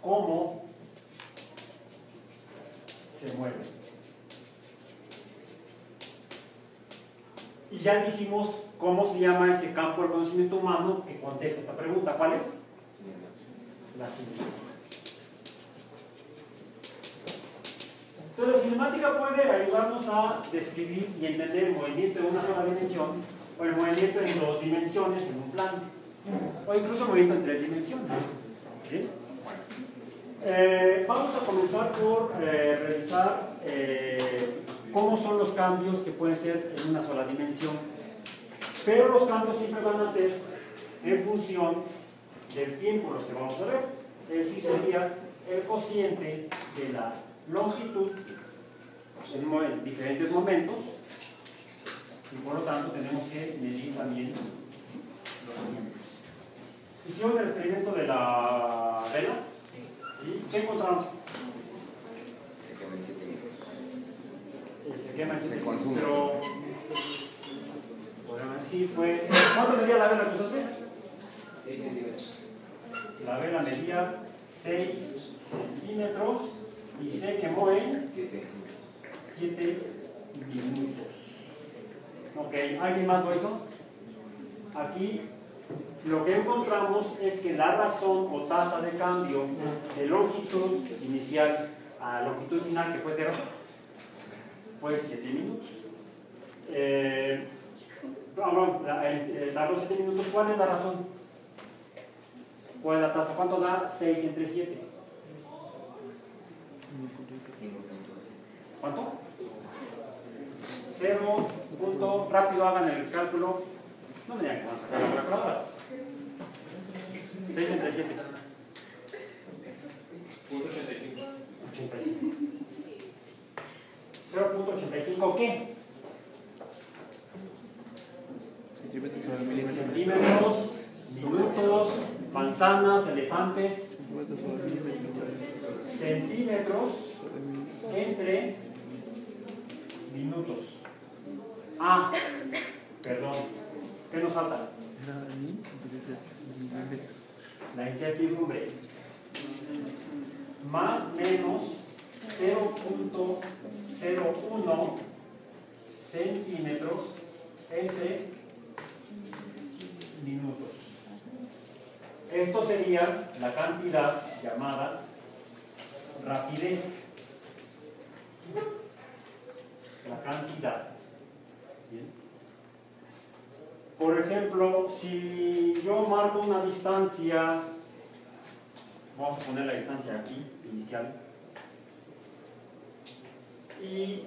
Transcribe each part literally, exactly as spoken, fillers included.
cómo se mueve. Y ya dijimos cómo se llama ese campo del conocimiento humano que contesta esta pregunta. ¿Cuál es? La cinemática. Entonces, la cinemática puede ayudarnos a describir y entender el movimiento en una sola dimensión, o el movimiento en dos dimensiones, en un plano, o incluso el movimiento en tres dimensiones. ¿Sí? Eh, vamos a comenzar por eh, revisar eh, cómo son los cambios que pueden ser en una sola dimensión. Pero los cambios siempre van a ser en función del tiempo los que vamos a ver. Es decir, sería el cociente de la longitud en diferentes momentos, y por lo tanto tenemos que medir también los tiempos. ¿Hicieron el experimento de la vela? Sí. ¿Sí? ¿Qué encontramos? Se quema en siete minutos. Se quema en siete minutos, pero podríamos decir fue... ¿Cuánto medía la vela que usaste? seis centímetros. La vela medía seis centímetros y se quemó en siete minutos. Ok, ¿alguien más lo hizo? Aquí lo que encontramos es que la razón o tasa de cambio de longitud inicial a longitud final, que fue cero, fue siete minutos. Eh, vamos, eh, dar los siete minutos, ¿cuál es la razón? ¿Cuál es la tasa? ¿Cuánto da seis entre siete? ¿Cuánto? cero. Punto, rápido hagan el cálculo. No me digan que van a sacar la calculadora. seis entre siete. ochenta y cinco. ochenta y cinco. cero punto ochenta y cinco, ¿qué? Centímetros sobre milímetros. Centímetros, minutos, manzanas, elefantes. Centímetros sobre milímetros. Centímetros entre minutos. Ah, perdón. ¿Qué nos falta? La incertidumbre. Más menos cero punto cero uno centímetros entre minutos. Esto sería la cantidad llamada rapidez. La cantidad. Bien. Por ejemplo, si yo marco una distancia, vamos a poner la distancia aquí, inicial, y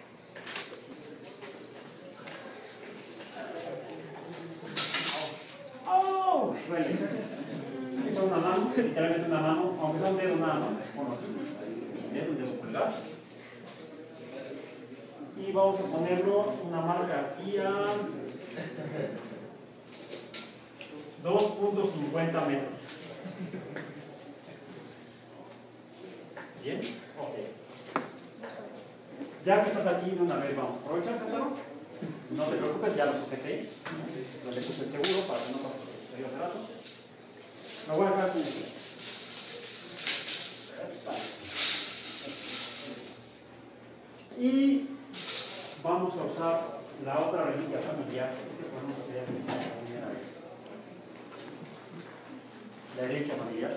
¡oh! Duele. Aquí son una mano, literalmente una mano, aunque sea un dedo nada más. Bueno, aquí, dedo, un dedo pulgar. Y vamos a ponerlo una marca aquí a dos punto cincuenta metros. ¿Bien? Ok. Ya que estás aquí de una vez, vamos a aprovechar, claro. No te preocupes, ya lo sujeté. Lo le puse seguro para que no pase lo que sucedió hace rato. Me voy a dejar sin esto. Y vamos a usar la otra reliquia familiar. Este podemos crear la herencia familiar.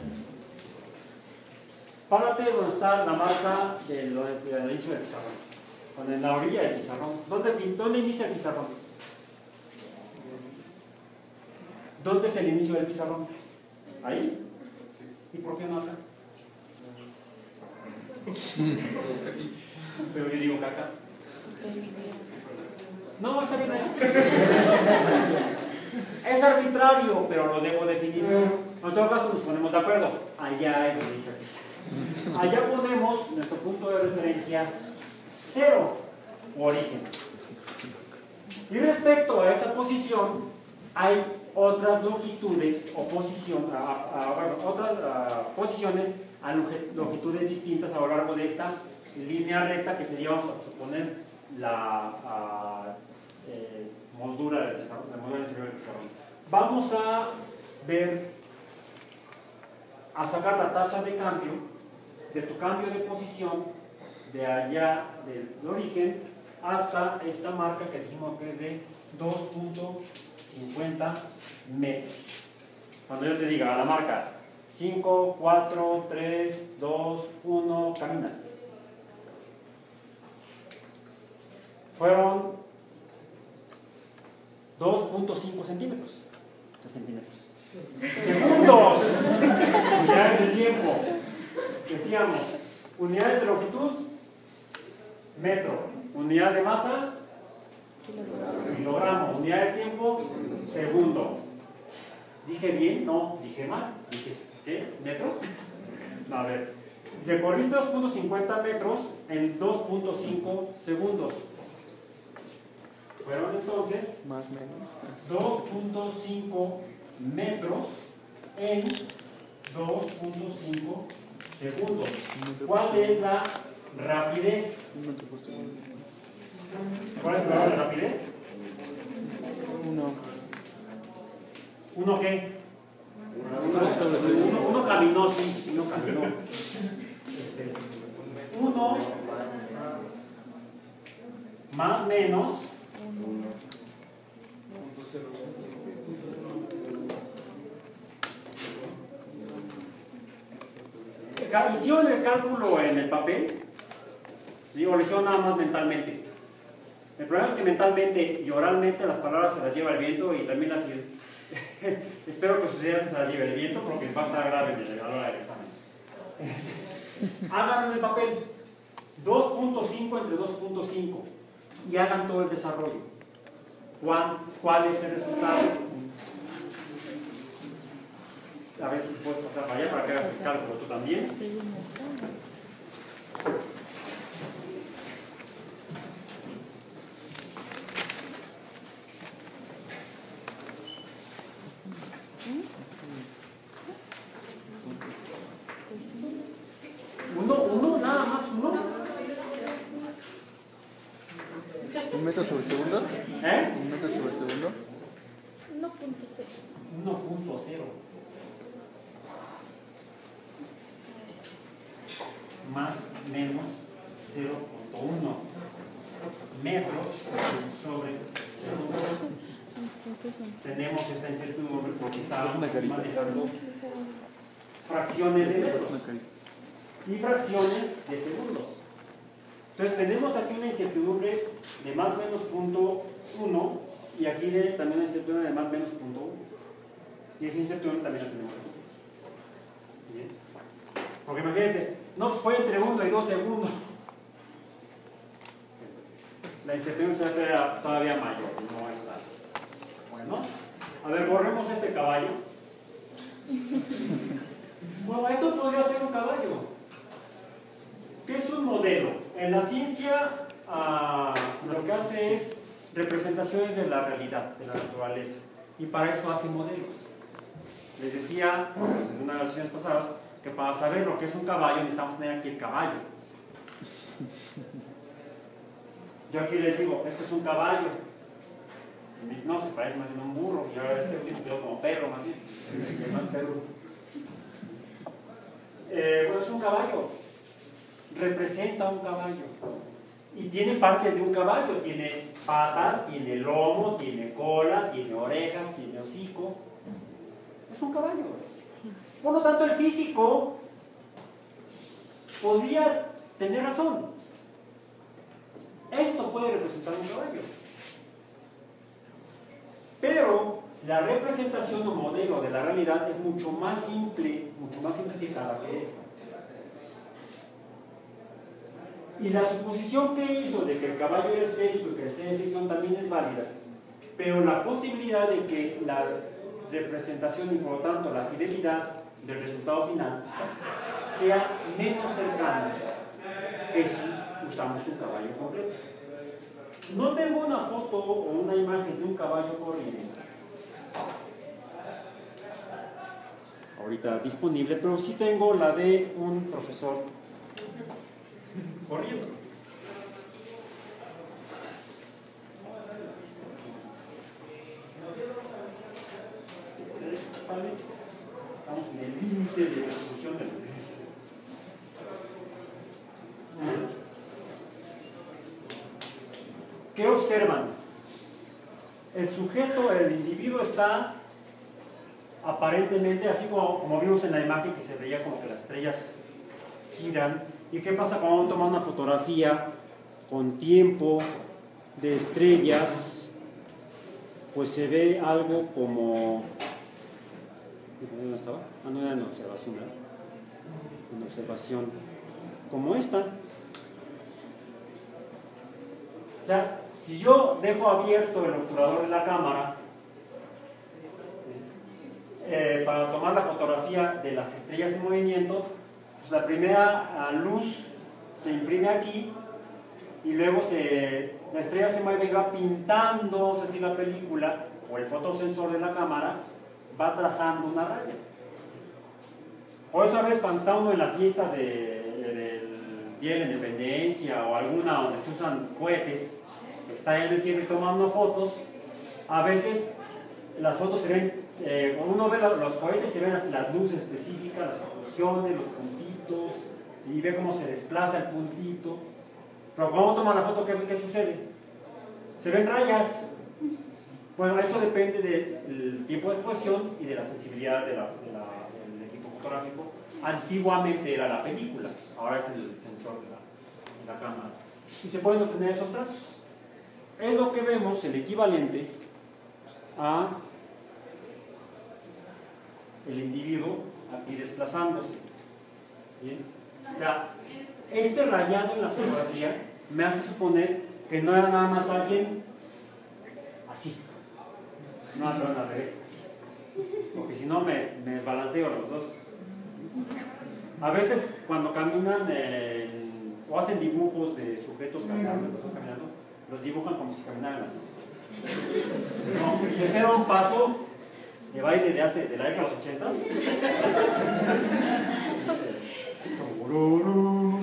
Párate donde está la marca del de inicio del pizarrón. Con en la orilla del pizarrón. ¿Dónde, ¿Dónde inicia el pizarrón? ¿Dónde es el inicio del pizarrón? ¿Ahí? ¿Y por qué no acá? Pero yo digo que acá. No, está bien ahí. Es arbitrario, pero lo debo definir. En todo caso nos ponemos de acuerdo. Allá es donde dice el pizarrón. Allá ponemos nuestro punto de referencia cero u origen. Y respecto a esa posición, hay otras longitudes o posición, a, a, a, otras a, posiciones a longitudes distintas a lo largo de esta línea recta que sería, vamos a suponer, la a, eh, moldura del pizarrón, la moldura inferior del pizarrón. Vamos a ver a sacar la tasa de cambio de tu cambio de posición de allá del origen hasta esta marca que dijimos que es de dos punto cincuenta metros. Cuando yo te diga a la marca cinco, cuatro, tres, dos, uno, camina. Fueron dos punto cinco centímetros. tres centímetros. Segundos. Unidades de tiempo. Decíamos, unidades de longitud, metro. Unidad de masa, kilogramo. Unidad de tiempo, segundo. ¿Dije bien? No, dije mal. Dije, ¿qué? ¿Metros? No, a ver. Recorriste dos punto cincuenta metros en dos punto cinco segundos. Fueron entonces Más o menos. dos punto cinco metros en dos punto cinco segundos. ¿Cuál es la rapidez? Un metro por segundo. ¿Cuál es la rapidez? Uno. ¿Uno qué? Uno sobre segundo. Uno, uno caminó, sí, uno caminó. Este, uno más menos ¿hicieron el cálculo en el papel? Digo, lo hicieron nada más mentalmente. El problema es que mentalmente y oralmente las palabras se las lleva el viento y también las... espero que sus ideas no se las lleve el viento porque va a estar grave a la hora del examen. Este, hagan en el papel dos punto cinco entre dos punto cinco y hagan todo el desarrollo. ¿Cuál, cuál es el resultado? A ver si puedes pasar para allá para que hagas el cálculo tú también. Uno, uno, nada más uno. ¿Un metro sobre segundo? ¿Eh? ¿Un metro sobre segundo? uno punto cero. uno punto cero. Más menos cero punto uno metros sobre segundo. Tenemos esta incertidumbre porque estábamos manejando fracciones de metros Una carita. y fracciones de segundos. Entonces tenemos aquí una incertidumbre de más menos punto uno y aquí de, también una incertidumbre de más menos punto uno. Y esa incertidumbre también la tenemos aquí. ¿Bien? Porque imagínense, no fue entre uno y dos segundos. La incertidumbre será todavía mayor, no es tal. Bueno, a ver, borremos este caballo. Bueno, esto podría ser un caballo. ¿Qué es un modelo? En la ciencia ah, lo que hace es representaciones de la realidad, de la naturaleza. Y para eso hace modelos. Les decía, pues, en una de las sesiones pasadas, que para saber lo que es un caballo necesitamos tener aquí el caballo. Yo aquí les digo, esto es un caballo. Y me dicen, no, se parece más bien a un burro. Y ahora este último quedó como perro, más bien. Más perro. Eh, bueno, es un caballo. Representa un caballo. Y tiene partes de un caballo. Tiene patas, tiene lomo, tiene cola, tiene orejas, tiene hocico. Es un caballo. Por lo tanto, el físico podría tener razón. Esto puede representar un caballo. Pero la representación o modelo de la realidad es mucho más simple, mucho más simplificada que esta. Y la suposición que hizo de que el caballo era esférico y que el C de fricción también es válida, pero la posibilidad de que la representación y por lo tanto la fidelidad del resultado final sea menos cercana que si usamos un caballo completo. No tengo una foto o una imagen de un caballo corriendo ahorita disponible, pero sí tengo la de un profesor corriendo. Vale. Estamos en el límite límites de distribución de luz. ¿Qué observan? El sujeto, el individuo está aparentemente, así como, como vimos en la imagen que se veía como que las estrellas giran. ¿Y qué pasa cuando uno toma una fotografía con tiempo de estrellas? Pues se ve algo como... ¿Dónde estaba? Ah, no era en observación, ¿verdad? En observación. Como esta. O sea, si yo dejo abierto el obturador de la cámara eh, para tomar la fotografía de las estrellas en movimiento, pues la primera luz se imprime aquí y luego se, la estrella se mueve y va pintando, o sea, si la película o el fotosensor de la cámara va trazando una raya. Por eso a veces cuando está uno en la fiesta de, del Día de la Independencia o alguna donde se usan cohetes, está en el cielo y tomando fotos, a veces las fotos se ven, eh, cuando uno ve los cohetes se ven las, las luces específicas, las explosiones, los puntitos, y ve cómo se desplaza el puntito. Pero cuando uno toma la foto, ¿qué, qué sucede? Se ven rayas. Bueno, eso depende del tiempo de exposición y de la sensibilidad de la, de la, del equipo fotográfico. Antiguamente era la película, ahora es el sensor de la, de la cámara. Y se pueden obtener esos trazos. Es lo que vemos, el equivalente a el individuo aquí desplazándose. ¿Bien? O sea, este rayado en la fotografía me hace suponer que no era nada más alguien así. No, pero al revés, así. Porque si no me, me desbalanceo los dos. A veces cuando caminan en, o hacen dibujos de sujetos caminando, caminando, los dibujan como si caminaran así. No, y ese era un paso de baile de hace, de la década de los ochentas. No,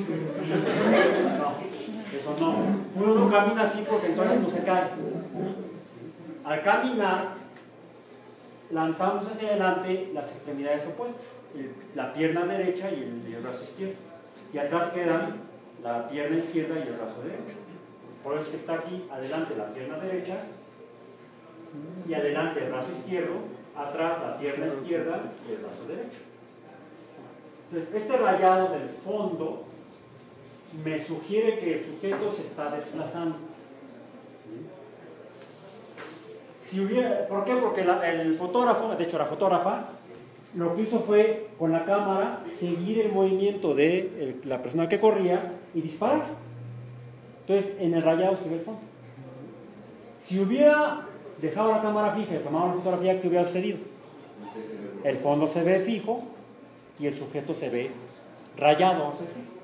eso no. Uno no camina así porque entonces no se cae. Al caminar, lanzamos hacia adelante las extremidades opuestas, el, la pierna derecha y el, y el brazo izquierdo. Y atrás quedan la pierna izquierda y el brazo derecho. Por eso es que está aquí, adelante la pierna derecha y adelante el brazo izquierdo, atrás la pierna izquierda y el brazo derecho. Entonces, este rayado del fondo me sugiere que el sujeto se está desplazando. Si hubiera, ¿por qué? Porque la, el fotógrafo, de hecho la fotógrafa, lo que hizo fue con la cámara seguir el movimiento de el, la persona que corría y disparar. Entonces en el rayado se ve el fondo. Si hubiera dejado la cámara fija y tomado la fotografía, ¿qué hubiera sucedido? El fondo se ve fijo y el sujeto se ve rayado, vamos a decir.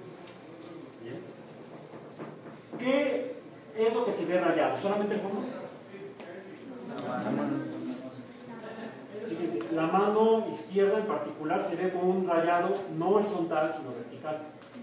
¿Qué es lo que se ve rayado? ¿Solamente el fondo? Fíjense, la mano izquierda en particular se ve con un rayado no horizontal sino vertical.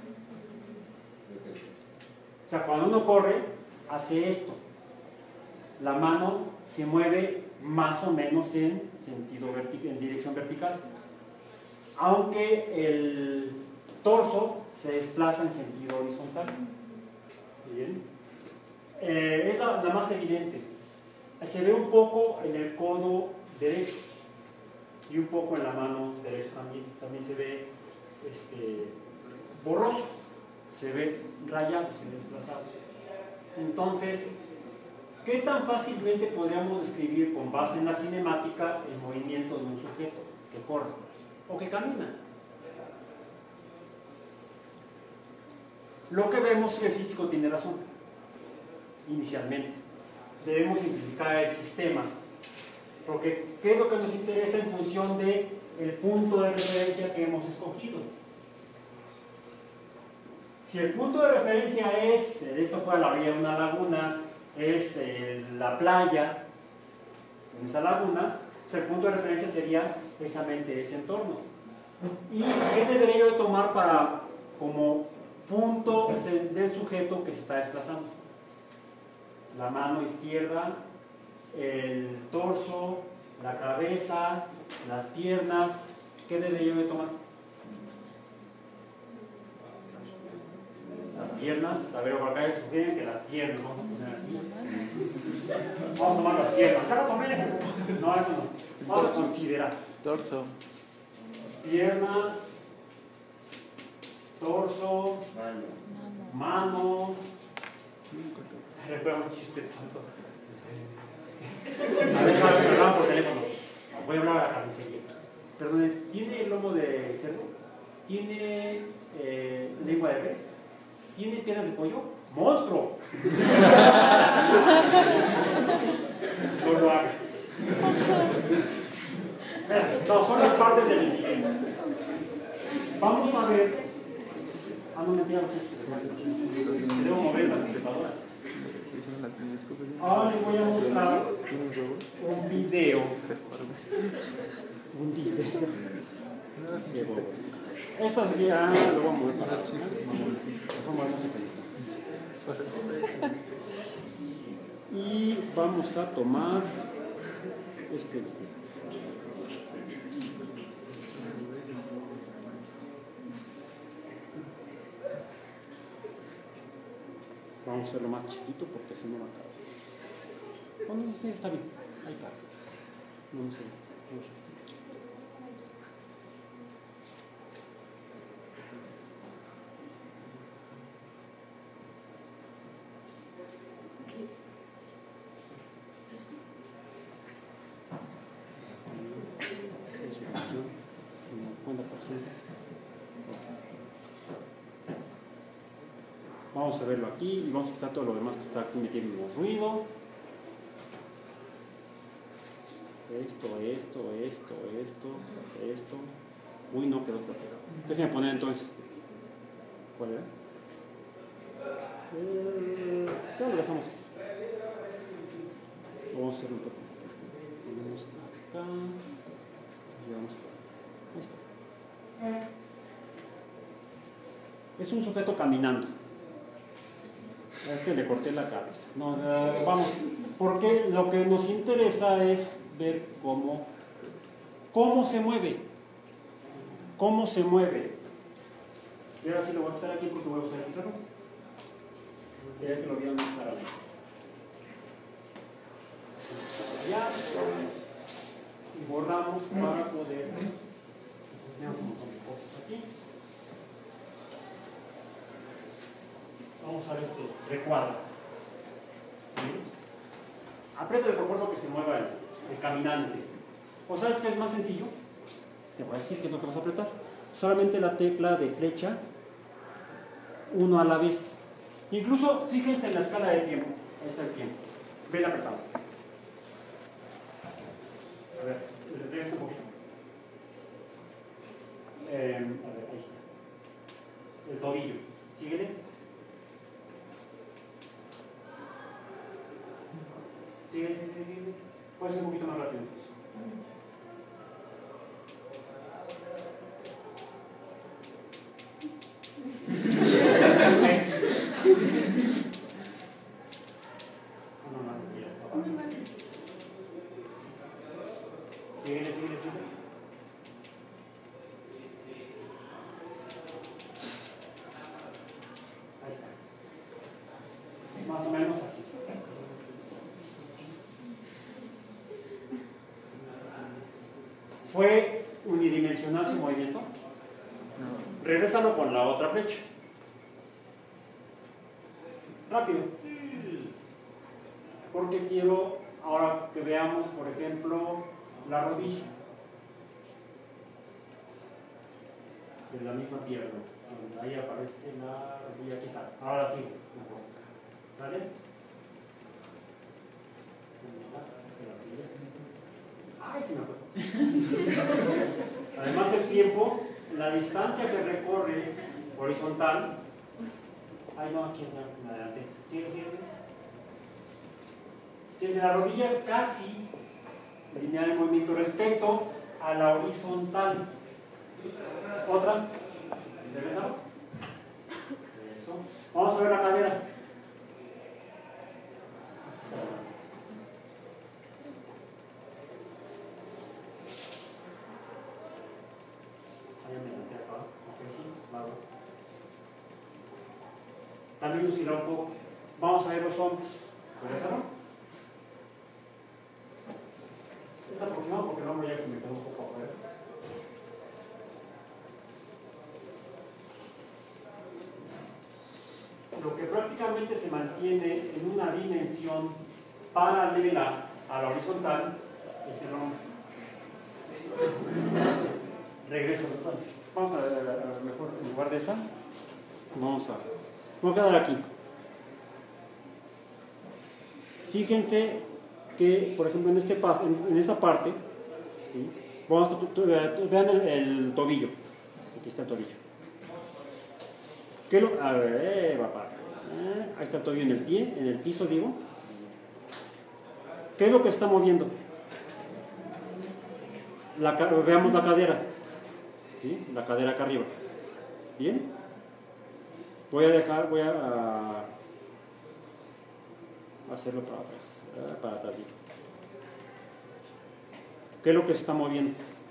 O sea, cuando uno corre, hace esto. La mano se mueve más o menos en sentido vertical, en dirección vertical. Aunque el torso se desplaza en sentido horizontal. Bien. Eh, es la, la más evidente. Se ve un poco en el codo derecho y un poco en la mano derecha también. También se ve este, borroso, se ve rayado, se ve desplazado. Entonces, ¿qué tan fácilmente podríamos describir con base en la cinemática el movimiento de un sujeto que corre o que camina? Lo que vemos es que el físico tiene razón, inicialmente. Debemos simplificar el sistema, porque ¿qué es lo que nos interesa en función del punto de referencia que hemos escogido? Si el punto de referencia es, esto fue a la orilla de una laguna, es eh, la playa, en esa laguna, pues el punto de referencia sería precisamente ese entorno. ¿Y qué debería yo tomar para, como punto del sujeto que se está desplazando? La mano izquierda, el torso, la cabeza, las piernas. ¿Qué debería yo tomar? piernas. A ver, por acá sugieren que las piernas, vamos a poner aquí. Vamos a tomar las piernas. Ya lo tomé. No, eso no. Vamos a considerar. Torso. Piernas, torso, mano. Recuerda un chiste tonto. A ver, saben, me hablaban por teléfono. Voy a hablar a la carnicería. Perdón, ¿tiene el lomo de cerdo? ¿Tiene eh, lengua de res? ¿Tiene piernas de pollo? ¡Monstruo! No lo haga. No, son las partes del individuo. Vamos a ver. Ah, no me entiendo. Debo mover la computadora. Ahora les voy a mostrar un video. Un video. Estas ya lo vamos a mover para acá. Vamos a y vamos a tomar este video. Vamos a hacerlo más chiquito porque si no va a caber. Bueno, sí, está bien. Ahí está. No sé. No sé. cincuenta por ciento. Vamos a verlo aquí y vamos a quitar todo lo demás que está aquí metiendo ruido. Esto, esto, esto, esto, esto. Uy, no quedó pegado. Déjenme poner entonces. ¿Cuál era? Eh, ya lo dejamos así. Vamos a hacerlo un poco. Ponemos acá. Y vamos a... Ahí está. Es un sujeto caminando. A este le corté la cabeza. No, no, vamos, porque lo que nos interesa es ver cómo, cómo se mueve. Cómo se mueve. Y ahora sí lo voy a quitar aquí porque voy a usar el pizarro. Quería que lo vieran más claramente. Ya. Y borramos para poder. Tenemos un montón de cosas aquí. Vamos a ver este recuadro. ¿Sí? Apriétale por favor que se mueva el, el caminante. ¿O sabes qué es más sencillo? Te voy a decir qué es lo que vas a apretar. Solamente la tecla de flecha, uno a la vez. Incluso fíjense en la escala de tiempo. Ahí está el tiempo. Ven apretado. A ver, regresa un poquito. Eh, a ver, ahí está. El tobillo. Síguele. Sigue, sigue, sigue, sigue. Puede ser un poquito más rápido. Síguele, síguele, síguele. Ahí está. Más o menos así. ¿Fue unidimensional su movimiento? No. Regrésalo con la otra flecha. Rápido. Porque quiero ahora que veamos, por ejemplo, la rodilla. De la misma pierna. Ahí aparece la rodilla. Aquí está. Ahora sí. ¿Vale? ¿Dónde está? La rodilla. ¡Ay, se me fue! Además el tiempo, la distancia que recorre horizontal. Ay, no, aquí en adelante. Sigue, sigue. Desde la rodilla es casi lineal el movimiento respecto a la horizontal. Otra. ¿Regresamos? Eso. Vamos a ver la cadera. Aquí está. también nos irá un poco. Vamos a ver los hombros. ¿Puede hacerlo? Es aproximado porque el hombro ya que me quedó un poco afuera. Lo que prácticamente se mantiene en una dimensión paralela a la horizontal es el hombro. Regresa. Vamos a ver, a lo mejor en lugar de esa, vamos a, vamos a quedar aquí. Fíjense que, por ejemplo, en, este paso, en, en esta parte, ¿sí? Vamos a, vean el, el tobillo. Aquí está el tobillo. ¿Qué lo, a ver, eh, va para, eh, ahí está el tobillo en el pie, en el piso, digo. ¿Qué es lo que se está moviendo? La, veamos la cadera. ¿Sí? La cadera acá arriba. ¿Bien? Voy a dejar, voy a, a hacerlo para atrás, para atrás. ¿Qué es lo que se está moviendo?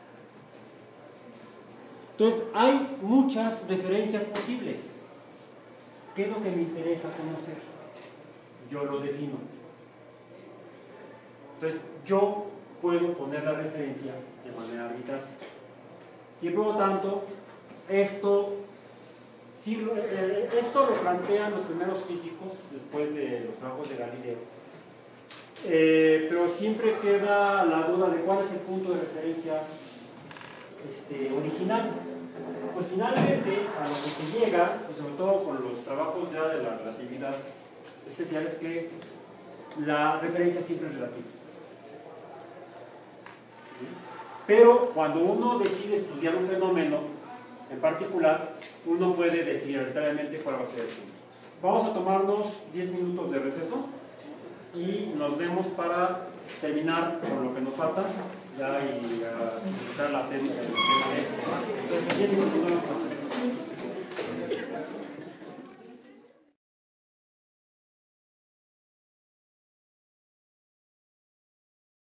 Entonces, hay muchas referencias posibles. ¿Qué es lo que me interesa conocer? Yo lo defino. Entonces, yo puedo poner la referencia de manera arbitraria. Y por lo tanto, esto, si, eh, esto lo plantean los primeros físicos después de los trabajos de Galileo. Eh, pero siempre queda la duda de cuál es el punto de referencia este, original. Pues finalmente, a lo que se llega, y sobre todo con los trabajos ya de la relatividad especial, es que la referencia siempre es relativa. Pero cuando uno decide estudiar un fenómeno en particular, uno puede decidir arbitrariamente cuál va a ser el punto. Vamos a tomarnos diez minutos de receso y nos vemos para terminar con lo que nos falta ya y uh, disfrutar la técnica de los Entonces, diez minutos nos vemos.